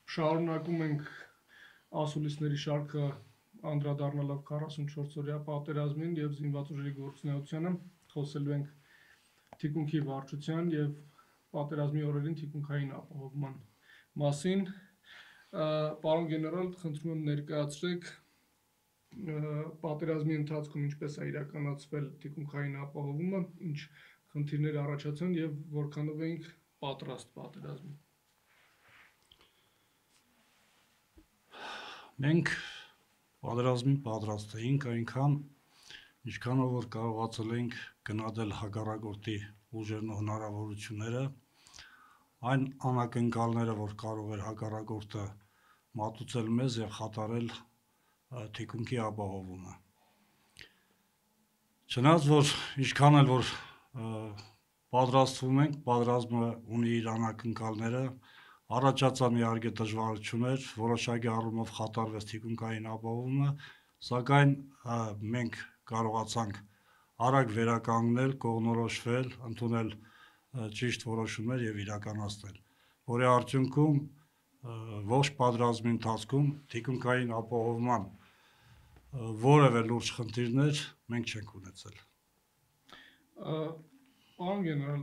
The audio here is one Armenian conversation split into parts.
Շարունակում ենք ասուլիսների շարքը անդրադառնալով 44-օրյա պատերազմին եւ զինված ուժերի գործունեությանը, խոսելու ենք թիկունքի վարչության եւ պատերազմի օրերին թիկունքային ապահովման մասին։ Պարոն գեներալ, խնդրում եմ ներկայացրեք պատերազմի ընթացքում ինչպես է իրականացվել թիկունքային ապահովումը, ինչ խնդիրներ առաջացան եւ որքանով էինք պատրաստ պատերազմին։ Մենք պատերազմին պատրաստ էինք այնքան, ինչքանով որ կարողացել էինք գնահատել հակառակորդի ուժերն ու հնարավորությունները, այն անակնկալները, որ կարող էր հակառակորդը մատուցել մեզ եւ խաթարել թիկունքի ապահովումը։ Չնայած որ ինչքան էլ որ պատրաստվում ենք, պատերազմը ունի իր անակնկալները, առաջացան իհարկե դժվարություններ, որոշակի առումով խաթարվեց թիկունքային ապահովումը, սակայն մենք կարողացանք արագ վերականգնել, կողմնորոշվել, ընդունել ճիշտ որոշումներ եւ իրականացնել, որի արդյունքում ողջ պատերազմի ընթացքում թիկունքային ապահովման որևէ լուրջ խնդիրներ մենք չենք ունեցել։ Պարոն գեներալ,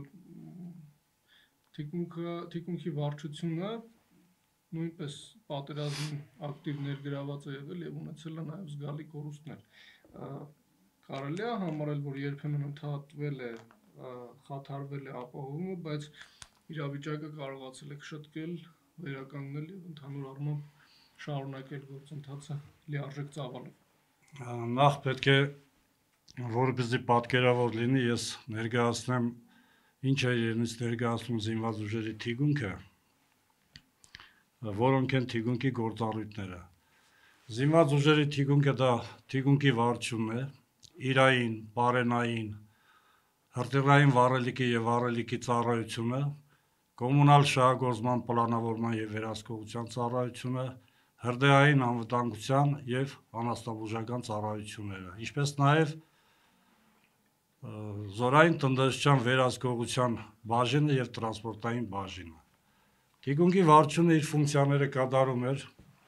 թիկունքի վարչությունը նույնպես պատերազմին ակտիվ ներգրաված է եղել եւ ունեցել է նաեւ զգալի կորուստներ։ Կարելի է համարել, որ երբեմն ընդհատվել է, խաթարվել է ապահովումը, բայց իրավիճակը կարողացել է շտկել, վերականգնել եւ ընդհանուր առմամբ շարունակել գործընթացը լիարժեք ծավալով։ Նախ պետք է որպեսզի պատկերավոր լինի, ես ներկայացնեմ ինչ է իրենից ներկայացնում զինված ուժերի թիկունքը, որոնք են թիկունքի գործառույթները։ Զինված ուժերի թիկունքը դա թիկունքի վարչությունն է, իրային, բարենային, հրթիռային վառելիքի եւ վառելիքի ծառայությունը, կոմունալ շահագործման պլանավորման եւ վերահսկողության ծառայությունը, հրդեհային անվտանգության եւ անասնաբուժական ծառայությունները, ինչպես նաեւ զորային տնտեսության վերահսկողության բաժինը եւ տրանսպորտային բաժինը։ Թիկունքի վարչությունը իր ֆունկցիաները կատարում էր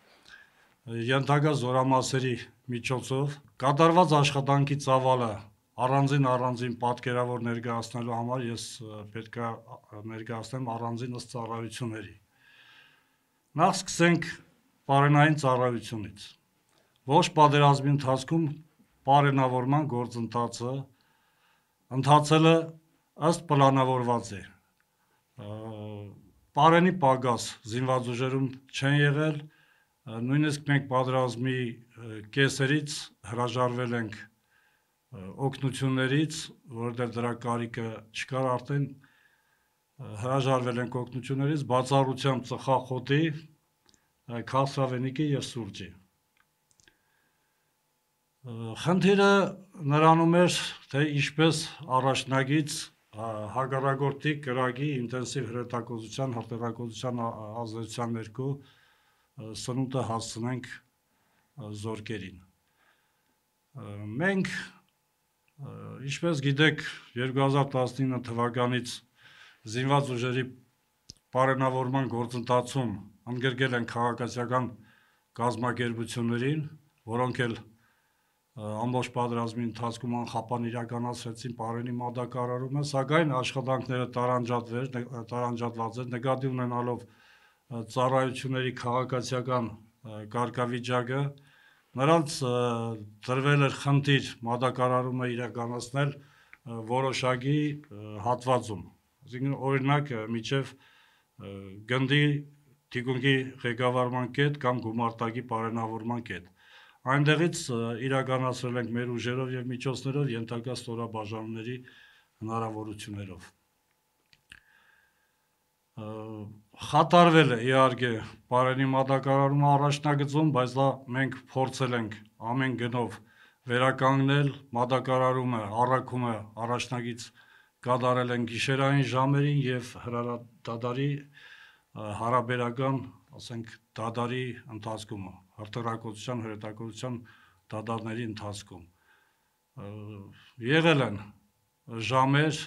ենթակա միջոցով, կատարված աշխատանքի ծավալը առանձին պատկերավոր ներկայացնելու համար ես պետք է ներկայացնեմ առանձին ըստ ծառայությունների։ Նախ սկսենք պարենային ծառայությունից։ Ողջ պատերազմի ընթացքում պարենավորման գործընթացը ընթացել է ըստ պլանավորված է։ Պարենի պակաս զինված ուժերում չեն եղել, նույնիսկ մենք պատերազմի կեսերից հրաժարվել ենք օգնություններից, որովհետև դրա կարիքը չկար արդեն, հրաժարվել ենք օգնություններից, բացառությամբ ծխախոտի, քաղցրավենիքի եւ սուրճի։ Խնդիրը նրանում էր, թե ինչպես առաջնագից հակառակորդի կրակի ինտենսիվ հրետակոծության, հրթիռակոծության ազդեցության ներքո սնունդը հասցնենք զորքերին։ Մենք, ինչպես գիտեք, 2019 թվականից զինված ուժերի պարենավորման գործընթացում ընդգրկել են քաղաքացիական կազմակերպություններին, որոնք էլ ամբողջ պատերազմի ընթացքում անխափան իրականացրեցին պարենի մատակարարումը, սակայն աշխատանքները տարանջատված էր, նկատի ունենալով ծառայությունների քաղաքացիական կարգավիճակը, նրանց տրվել էր խնդիր մատակարարումը իրականացնել որոշակի հատվածում, այսինքն օրինակ մինչև գնդի թիկունքի ղեկավարման կետ կամ գումարտակի պարենավորման կետ։ Այնտեղից իրականացրել ենք մեր ուժերով եւ միջոցներով ենթակա ստորաբաժանումների հնարավորություններով։ Խաթարվել է իհարկե պարենի մատակարարումը առաջնագծում, բայց դա մենք փորձել ենք ամեն գնով վերականգնել, մատակարարումը, առաքումը առաջնագից կատարել են գիշերային ժամերին եւ հրադադարի հարաբերական, ասենք, դադարի ընթացքում, հրթիռակոծության, հրետակոծության դադարների ընթացքում եղել են ժամեր,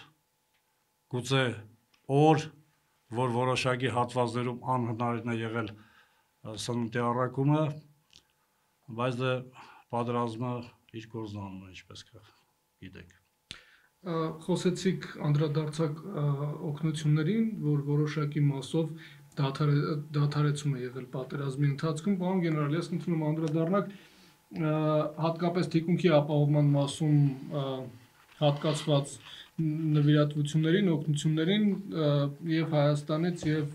գուցե օր, որ որոշակի հատվածներում անհնարին է եղել սնունդի առաքումը, բայց դե պատրաստումը իր գործն անում է, ինչպես գիտեք։ Խոսեցիք անդրադարձակ օգնություններին, որ որոշակի մասով դադարեցում է եղել պատերազմի ընթացքում, պարոն գեներալ, ես խնդրում եմ անդրադառնաք հատկապես թիկունքի ապահովման մասում հատկացված նվիրատվություններին, օգնություններին եւ Հայաստանից եւ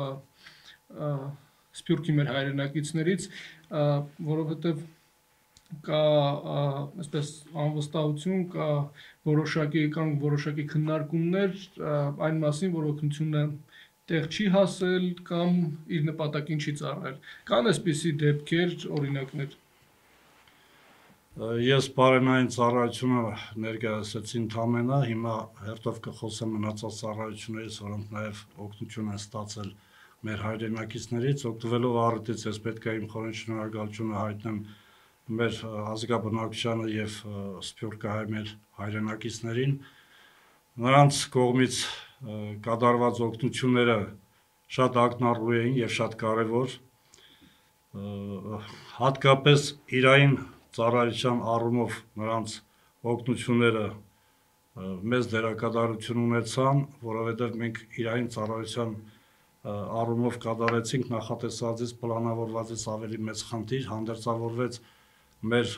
Սփյուռքի մեր հայրենակիցներից, որովհետեւ կա այսպես անվստահություն, կա որոշակի քննարկումներ այն մասին, որ օգնությունը տեղ չի հասել կամ իր նպատակին չի ծառայել։ Կան այսպիսի դեպքեր, օրինակներ։ Ես բարենային ծառայությունը ներկայացրեցի ընդամենը, հիմա հերթով կխոսեմ մնացած ծառայություններից, որոնք նաև օգնություն են ստացել մեր հայրենակիցներից, օգտվելով առիթից ես պետք է իմ խորին շնորհակալությունը հայտնեմ մեր ազգաբնակչությանը եւ սփյուռքահայ մեր հայրենակիցներին, նրանց կողմից կատարված օգնությունները շատ ակնառու էին եւ շատ կարեւոր, հատկապես իրային ծառայության առումով նրանց օգնությունները մեծ դերակատարություն ունեցան, որովհետեւ մենք իրային ծառայության առումով կատարեցինք նախատեսվածից պլանավորվածից ավելի մեծ խնդիր, հանդերձավորվեց մեր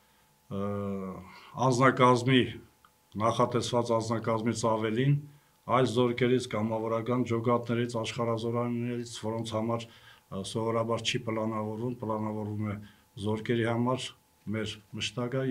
անձնակազմի նախատեսված անձնակազմից ավելին, այլ զորքերից, կամավորական ջոկատներից, աշխարհազորայիններից, որոնց համար սովորաբար չի պլանավորվում, պլանավորվում է զորքերի համար մեր մշտական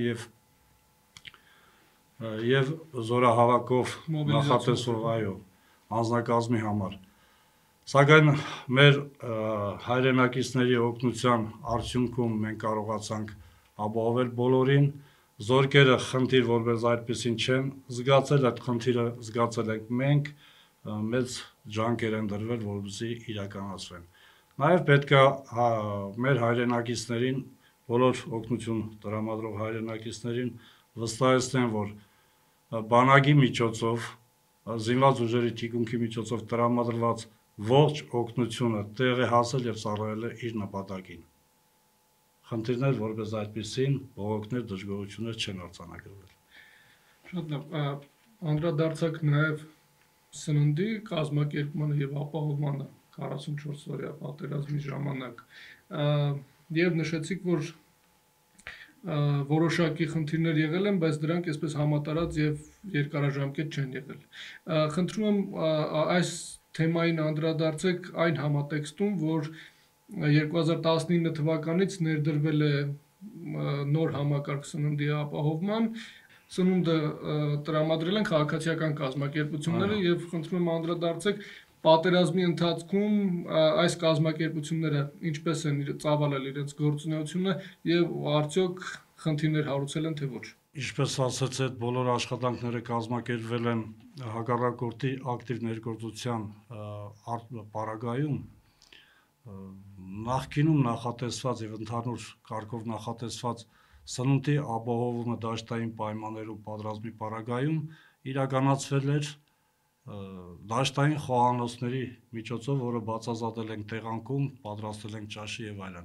եւ զորահավաքով նախատեսող, այո, անձնակազմի համար։ Սակայն մեր հայրենակիցների օգնության արդյունքում մենք կարողացանք ապահովել բոլորին, զորքերը խնդիր որպես այդպեսին չեն զգացել, այդ խնդիրը զգացել ենք մենք, մեծ ջանքեր են դրվել, որպեսզի իրականացվեն։ Նաև պետք է մեր հայրենակիցներին, բոլոր օգնություն տրամադրող հայրենակիցներին վստահեցնեն, որ բանակի միջոցով, զինված ուժերի թիկունքի միջոցով տրամադրված ողջ օգնությունը տեղ է հասել եւ ծառայել է իր նպատակին։ Խնդիրներ որպես այդպեսին, բողոքներ, դժգոհություններ չեն արձանագրվել։ Շատ լավ, անդրադարձակ նաեւ սննդի կազմակերպմանը եւ ապահովմանը 44-օրյա պատերազմի ժամանակ եւ նշեցիք, որ որոշակի խնդիրներ եղել են, բայց դրանք այսպես համատարած եւ երկարաժամկետ չեն եղել։ Խնդրում եմ այս թեմային անդրադարձեք այն համատեքստում, որ 2019 թվականից ներդրվել է նոր համակարգ սննդի ապահովման, սնունդը տրամադրել են քաղաքացիական կազմակերպությունները եւ խնդրում եմ անդրադարձեք պատերազմի ընթացքում այս կազմակերպությունները ինչպես են ծավալել իրենց գործունեությունը եւ արդյոք խնդիրներ հարուցել են թե ոչ։ Ինչպես ասացի, այդ բոլոր աշխատանքները կազմակերպվել են հակառակորդի ակտիվ ներգործության պարագայում, նախկինում նախատեսված եւ ընդհանուր կարգով նախատեսված սնունդի ապահովումը դաշտային պայմաններում պատերազմի պարագայում իրականացվել էր դաշտային խոհանոցների միջոցով, որը բացազատել ենք տեղանքում, պատրաստել ենք ճաշի եւ այլն։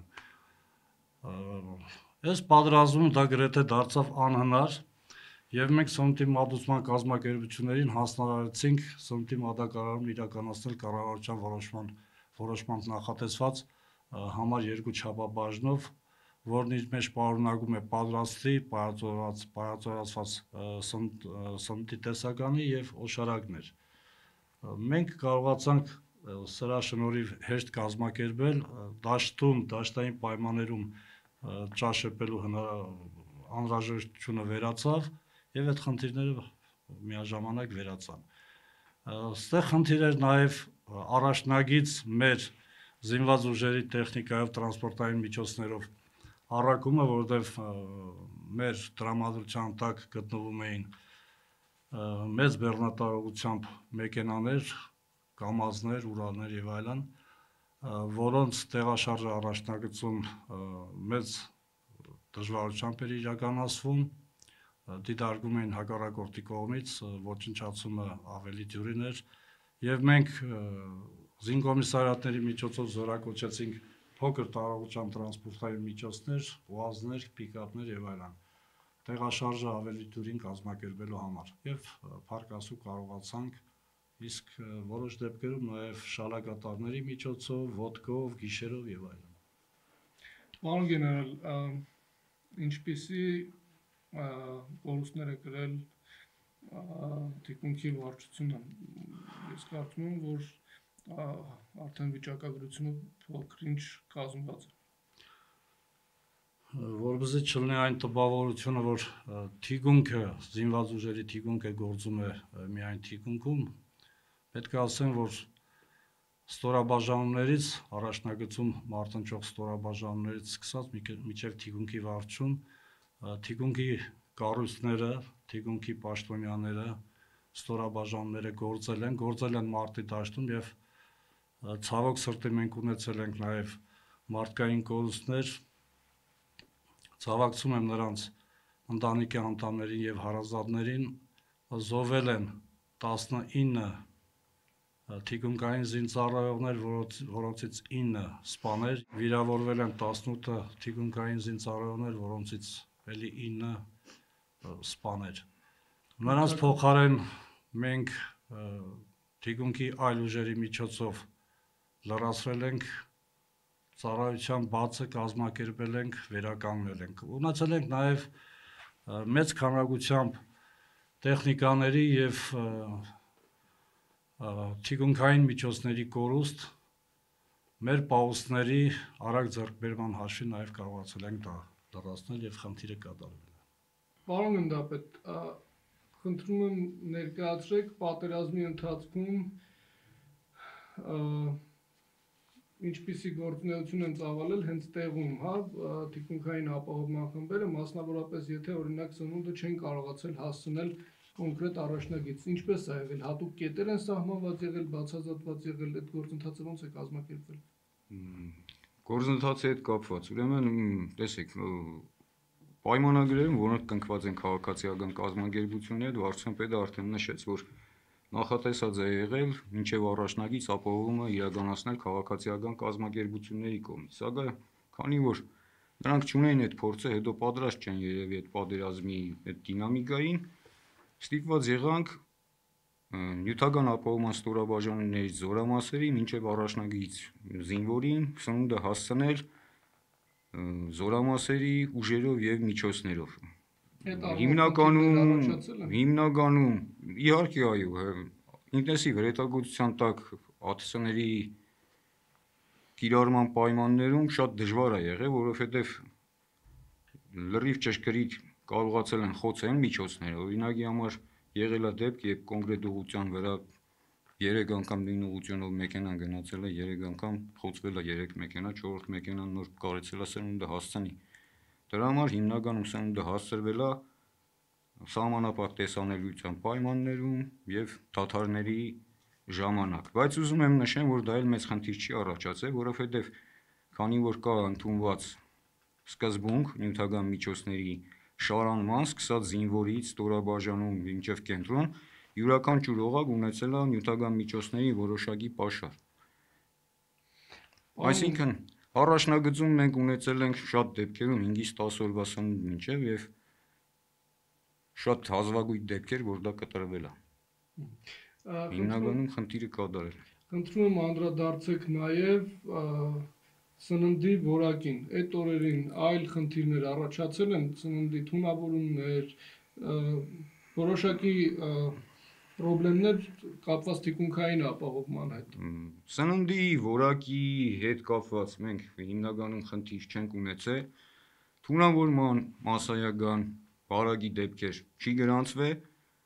Այս պատերազմում դա գրեթե դարձավ անհնար եւ մենք սննդի մատուցման կազմակերպություններին հանձնարարեցինք սննդի մատակարարում իրականացնել կառավարության որոշմամբ նախատեսված համար 2 չափաբաժնով, որն իր մեջ պարունակում է պատրաստի, պայածորացված սննդի տեսականի եւ օշարակներ։ Մենք կարողացանք սրա շնորհիվ հեշտ կազմակերպել դաշտում, դաշտային պայմաններում ճաշեպելու անհրաժեշտությունը վերացավ եւ այդ խնդիրները միաժամանակ վերացան։ Այստեղ խնդիր էր նաեւ առաջնագից մեր զինված ուժերի տեխնիկայով տրանսպորտային միջոցներով առաքումը, որովհետեւ մեր տրամադրության տակ գտնվում էին մեծ բեռնատարողությամբ մեքենաներ, կամազներ, ուրալներ եւ այլն, որոնց տեղաշարժը առաջնագծում մեծ դժվարությամբ էր իրականացվում, դիտարկում էին հակառակորդի կողմից, ոչնչացումը ավելի դյուրին էր եւ մենք զինկոմիսարիատների միջոցով զորակոչեցինք փոքր տարողջան տրանսպորտային միջոցներ, ուազներ, պիկապներ եւ այլն։ Տեղաշարժը ավելի դյուրին կազմակերպելու համար եւ փառք Աստծո կարողացանք իսկ որոշ դեպքերում նաեւ շալակատարների միջոցով, ոդկով, գիշերով եւ այլն։ Պարոն գեներալ, ինչպիսի կորուստներ է կրել թիկունքի վարչությունը։ Ես կարծում եմ, որ արդեն վիճակագրությունը փոքր-ինչ կազմված է։ Որպեսզի չլինի այն տպավորությունը, որ թիկունքը, զինված ուժերի թիկունքը գործում է միայն թիկունքում, պետք է ասեմ, որ ստորաբաժանումներից, առաջնագծում մարտնչող ստորաբաժանումներից սկսած մինչև թիկունքի վարչում, թիկունքի կառույցները, թիկունքի պաշտոնյաները, ստորաբաժանումները գործել են մարտի դաշտում եւ ցավոք սրտի մենք ունեցել ենք նաեւ մարդկային կորուստներ, ցավակցում եմ նրանց ընտանիքի անդամներին եւ հարազատներին, զոհվել են 19 թիկունքային զինծառայողներ, որոնցից 9 սպաներ, վիրավորվել են 18 թիկունքային զինծառայողներ, որոնցից էլի 9 սպաներ։ Նրանց փոխարեն մենք թիկունքի այլ ուժերի միջոցով լրացրել ենք ծառայության բացը, կազմակերպել ենք, վերականգնել ենք։ Ունեցել ենք նաև մեծ քանակությամբ տեխնիկաների եւ թիկունքային միջոցների կորուստ, մեր պաուսների արագ ձեռքբերման հաշվին նաև կարողացել ենք դա լրացնել եւ խնդիրը կատարվել։ Պարոն գնդապետ, խնդրում եմ ներկայացրեք պատերազմի ընթացքում ինչպիսի գործունեություն են ծավալել հենց տեղում, հա, թիկունքային ապահովման խմբերը, մասնավորապես եթե օրինակ սնունդը չեն կարողացել հասցնել կոնկրետ առաջնագիծ, ինչպես է եղել, հատուկ կետեր են սահմանված եղել, բացազատված եղել, այդ գործընթացը ոնց է կազմակերպվել։ Գործընթացի հետ կապված, ուրեմն, տեսեք, պայմանագրերում, որոնք կնքված են քաղաքացիական կազմակերպությունների, վարչապետը արդեն նշեց, որ նախատեսած է եղել մինչև առաջնագիծ ապահովումը իրականացնել քաղաքացիական կազմակերպությունների կողմից, սակայն քանի որ նրանք չունեն այդ փորձը, հետո պատրաստ չեն երևի այդ պատերազմի այդ դինամիկային, ստիպված եղանք նյութական ապահովման ստորաբաժանումներից զորամասերի մինչև առաջնագիծ զինվորին սնունդը հասցնել զորամասերի ուժերով եւ միջոցներով։ Հիմնականում իհարկե այո, ինտենսիվ հրետակոծության տակ ԱԹՍ-ների կիրառման պայմաններում շատ դժվար է եղել, որովհետեւ լրիվ ճշգրիտ կարողացել են խոցել միջոցները, օրինակի համար եղել է դեպք, երբ կոնկրետ ուղղության վրա 3 անգամ նույն ուղղությունով մեքենան գնացել է, 3 անգամ խոցվել է 3 մեքենա, 4-րդ մեքենան նոր կարեցել է սնունդը հասցնի։ Դրա համար հիմնականում սնունդը հասցրվել է սահմանափակ տեսանելիության պայմաններում եւ դադարների ժամանակ, բայց ուզում եմ նշեմ, որ դա էլ մեծ խնդիր չի առաջացել, որովհետեւ քանի որ կա ընդունված սկզբունք նյութական միջոցների շարանման, սկսած զինվորից, ստորաբաժանում մինչև կենտրոն, յուրաքանչյուր օղակ ունեցել է նյութական միջոցների որոշակի պաշար։ Այսինքն առաջնագծում մենք ունեցել ենք շատ դեպքերում 5-ից 10 օրվա սնունդ մինչև եւ շատ հազվագյուտ դեպքեր, որ դա կտրվել է։ Հիմնականում խնդիրը կատարել։ Խնդրում եմ անդրադարձեք նաեւ սննդի որակին։ Այդ օրերին այլ խնդիրներ առաջացել են, սննդի թունավորումներ, որոշակի պրոբլեմներ կապված թիկունքային ապահովման հետ։ Սննդի որակի հետ կապված մենք հիմնականում խնդիր չենք ունեցել։ Թունավորման մասսայական բարակի դեպքեր չի գրանցվել։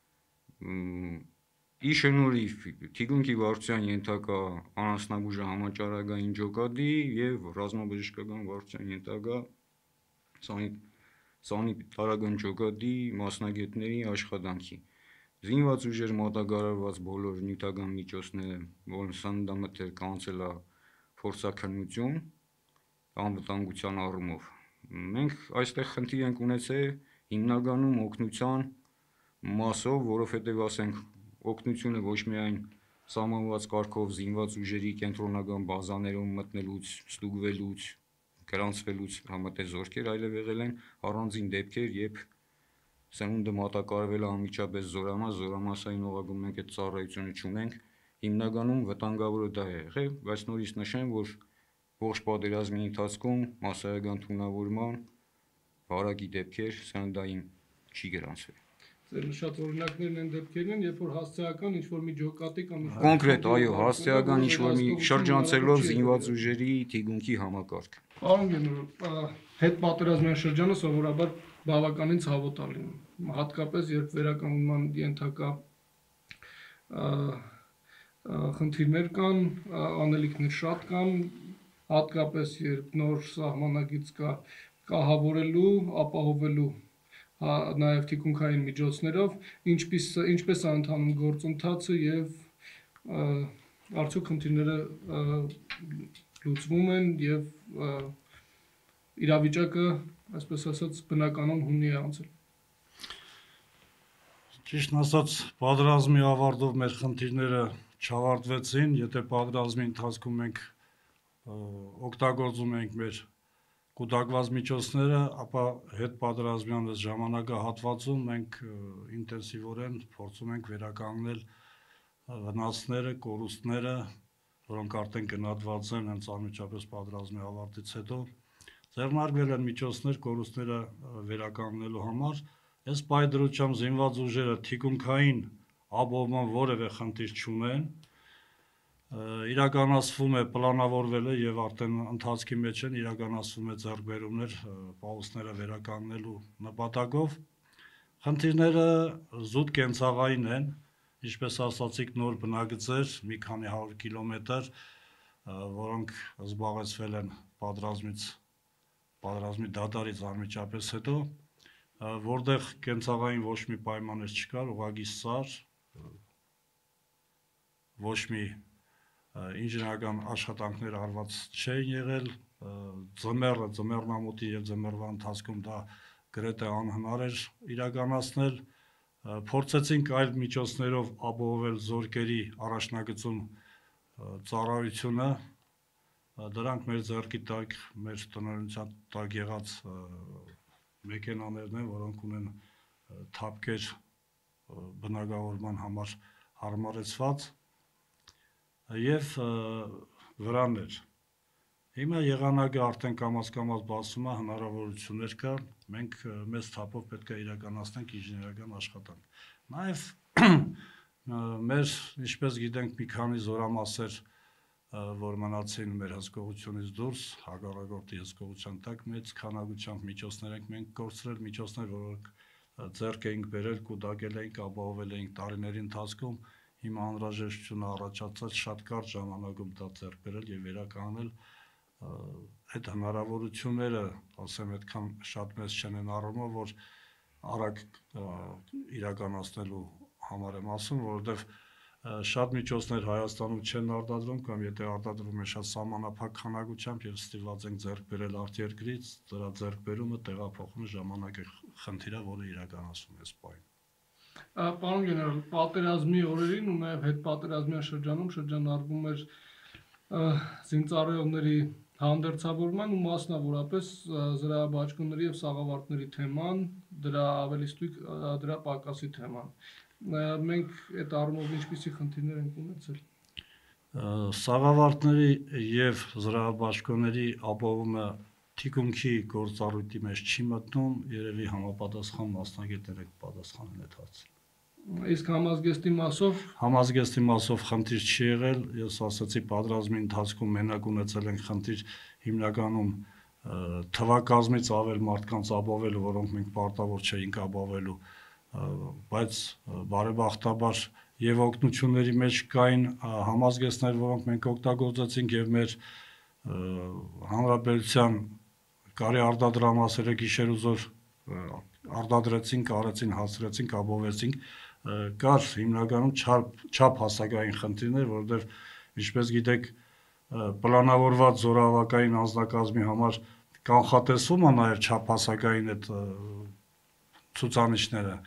Ի շնորհիվ թիկունքի վարչության ենթակա անասնաբուժը համաճարակային ջոկատի եւ ռազմաբժշկական վարչության ենթակա սանիտարական ջոկատի մասնագետների աշխատանքի զինված ուժեր մատակարարված բոլոր նյութական միջոցները, որոնց սննդամթերք կանցել է փորձաքննություն անվտանգության առումով։ Մենք այստեղ խնդիր ենք ունեցել հիմնականում օգնության մասով, որովհետև ասենք օգնությունը ոչ միայն սահմանված կարգով զինված ուժերի կենտրոնական բազաներում մտնելուց, ստուգվելուց, գրանցվելուց համատեղ զորքեր, այլև եղել են առանձին դեպքեր, երբ սնունդը մատակարարվել է անմիջապես զորամասային օղակում մենք այդ ծառայությունը չունենք, հիմնականում վտանգավորը դա է եղել, բայց նորից նշեմ, որ ողջ պատերազմի ընթացքում մասսայական թունավորման վարակի դեպքեր սննդային չի գրանցվել։ Ձեր նշած օրինակներն են դեպքերն, երբ որ հասցեական ինչ-որ մի ջոկատի կամ Կոնկրետ, այո, հասցեական ինչ-որ մի շրջանցելով զինված ուժերի թիգունքի համակարգ։ Պարոն գեներալ, հետպատերազմյան շրջանը սովորաբար բավականին ցավոտ է լինում, հատկապես երբ վերականգնման ենթակա խնդիրներ կան, անելիքներ շատ կան, հատկապես երբ նոր սահմանագիծ կա կահավորելու, ապահովելու նաև թիկունքային միջոցներով, ինչպես է ընթանում գործընթացը եւ արդյոք խնդիրները լուծվում են եւ իրավիճակը, այսպես ասած, բնականon հունի է անցել։ Ճիշտն ասած, պատերազմի ավարտով մեր խնդիրները չավարտվեցին, եթե պատերազմի ընթացքում մենք օգտագործում ենք մեր կուտակված միջոցները, ապա հետպատերազմյան ժամանակահատվածում մենք ինտենսիվորեն փորձում ենք վերականգնել վնասները, կորուստները, որոնք արդեն գնահատված են հենց անմիջապես պատերազմի ավարտից հետո։ Ձեռնարկվել են միջոցներ կորուստները վերականգնելու համար։ Այս պայդրությամբ զինված ուժերը թիկունքային ապահովման որևէ խնդիր չունեն։ Իրականացվում է, պլանավորվել է եւ արդեն ընթացքի մեջ են, իրականացվում է ձեռքբերումներ պահուստները վերականգնելու նպատակով։ Խնդիրները զուտ կենցաղային են, ինչպես ասացիք, նոր բնագծեր, մի քանի 100 կիլոմետր, որոնք զբաղեցվել են պատերազմի դադարից անմիջապես հետո, որտեղ կենցաղային ոչ մի պայմաններ չկար, ուղղակի սար, ոչ մի ինժեներական աշխատանքներ արված չէին եղել, ձմեռնամուտի եւ ձմեռվա ընթացքում դա գրեթե անհնար էր իրականացնել, փորձեցինք այլ միջոցներով ապահովել զորքերի առաջնագծում ծառայությունը, դրանք մեր ձեռքի տակ, մեր տնօրինության տակ եղած մեքենաներն են, որոնք ունեն թափքեր բնակավորման համար հարմարեցված եւ վրաներ։ Հիմա եղանակը արդեն կամաց-կամաց բացվում է, հնարավորություններ կան, մենք մեծ թափով պետք է իրականացնենք ինժեներական աշխատանք։ Նաեւ մեր, ինչպես գիտենք, մի քանի զորամասեր, որ մնացին մեր հսկողությունից դուրս, հակառակորդի հսկողության տակ, մեծ քանակությամբ միջոցներ ենք մենք կորցրել, միջոցներ, որոնք ձեռք էինք բերել, կուտակել էինք, ապահովել էինք տարիների ընթացքում, հիմա անհրաժեշտությունը առաջացած շատ կարճ ժամանակում դա ձեռք բերել եւ վերականգնել այդ հնարավորությունները, ասեմ, այդքան շատ մեծ չեն են առումով, որ արագ իրականացնելու համար եմ ասում, որովհետեւ շատ միջոցներ Հայաստանում չեն արտադրվում կամ եթե արտադրվում է շատ սահմանափակ քանակությամբ եւ ստիպված ենք ձեռք բերել արտերկրից, դրա ձեռքբերումը տեղափոխումը ժամանակի խնդիր է, որը իրականացվում է այս պահին։ Պարոն գեներալ, պատերազմի օրերին ու նաև հետպատերազմյան շրջանում շրջանառվում էր զինծառայողների հանդերձավորման ու մասնավորապես զրահաբաճկոնների եւ սաղավարտների թեման, դրա ավելի ստույգ դրա պակասի թեման։ Մենք այդ առումով ինչպիսի խնդիրներ ենք ունեցել։ Սաղավարտների եւ զրահաբաճկոնների ապահովումը թիկունքի գործառույթի մեջ չի մտնում, երևի համապատասխան մասնագետները կպատասխանեն այդ հարցին։ Իսկ համազգեստի մասով խնդիր չի եղել, ես ասացի պատերազմի ընթացքում մենակ ունեցել ենք խնդիր հիմնականում թվակազմից ավել մարդկանց ապահովելու, որոնք մենք պարտավոր չէինք ապահովելու, բայց բարեբախտաբար եւ օգնությունների մեջ կային համազգեստներ, որոնք մենք օգտագործեցինք եւ մեր հանրապետության կարի արտադրամասերը գիշեր ու զօր արտադրեցինք, արեցին, հասցրեցինք, ապահովեցինք, կար հիմնականում չափ հասակային խնդիրներ, որովհետև ինչպես գիտեք, պլանավորված զորավակային անձնակազմի համար կանխատեսվում է նաև չափ հասակային այդ ցուցանիշները,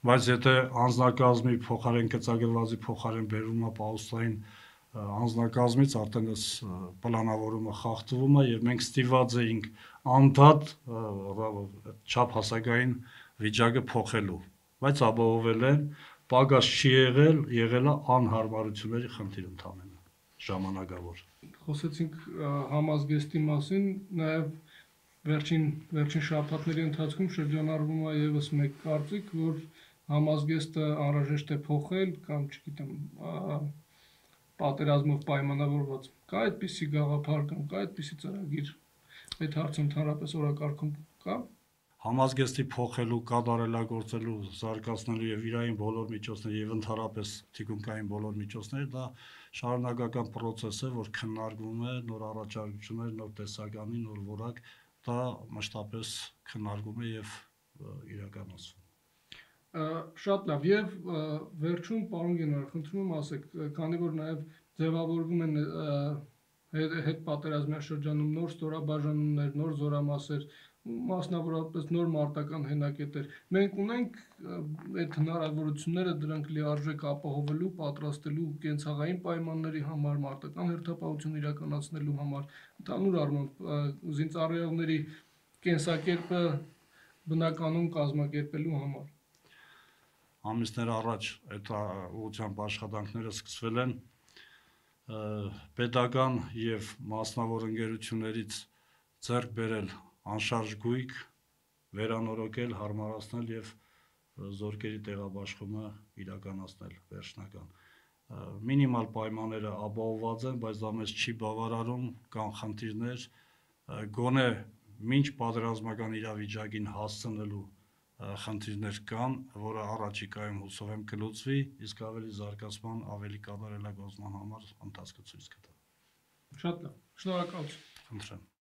բայց եթե անձնակազմի փոխարեն գծագրվածի փոխարեն բերվում է պաուստային անձնակազմից, արդեն այս պլանավորումը խախտվում է եւ մենք ստիված էինք անդադ չափ հասակային վիճակը փոխելու, բայց ապահովել են, պակաս չի եղել է անհարմարությունների խնդիր ընդամենը ժամանակավոր։ Խոսեցինք համազգեստի մասին, նաև վերջին շաբաթների ընթացքում շրջանառվում է եւս մեկ կարծիք, որ համազգեստը անհրաժեշտ է փոխել կամ, չգիտեմ, պատերազմով պայմանավորված։ Կա այդպիսի գաղափար կամ կա այդպիսի ծրագիր։ Այդ հարցը ընդհանրապես օրակարգում կա։ Համազգեստի փոխելու, կատարելագործելու, զարգացնելու եւ իրային բոլոր միջոցները եւ ընդհանրապես թիկունքային բոլոր միջոցները դա շարունակական process է, որ քննարկվում է, նոր առաջարկություններ, նոր տեսականի, նոր որակ, դա մշտապես քննարկվում է եւ իրականացվում։ Շատ լավ, եւ վերջում պարոն գեներալ, խնդրում եմ ասեք, քանի որ նաեւ ձևավորվում են հետպատերազմյան շրջանում նոր ստորաբաժանումներ, նոր զորամասեր, մասնավորապես նոր մարտական հենակետեր, մենք ունենք այդ հնարավորությունները դրանք լիարժեք ապահովելու, պատրաստելու կենցաղային պայմանների համար, մարտական հերթապահություն իրականացնելու համար, ընդհանուր առմամբ զինծառայողների կենսակերպը բնականում կազմակերպելու համար։ Ամիսներ առաջ այդ ուղղությամբ աշխատանքները սկսվել են պետական եւ մասնավոր ընկերություններից ձեռք բերել անշարժ գույք, վերանորոգել, հարմարացնել եւ զորքերի տեղաբաշխումը իրականացնել վերջնական։ Մինիմալ պայմանները ապահովված են, բայց դա մեզ չի բավարարում, կան խնդիրներ, գոնե մինչ պատերազմական իրավիճակին հասցնելու խնդիրներ կան, որը առաջիկայում հուսով եմ կլուծվի, իսկ ավելի զարգացման, ավելի կատարելագործման համար ընթացքը ցույց կտա։ Շատ լավ, շնորհակալություն։ Խնդրեմ։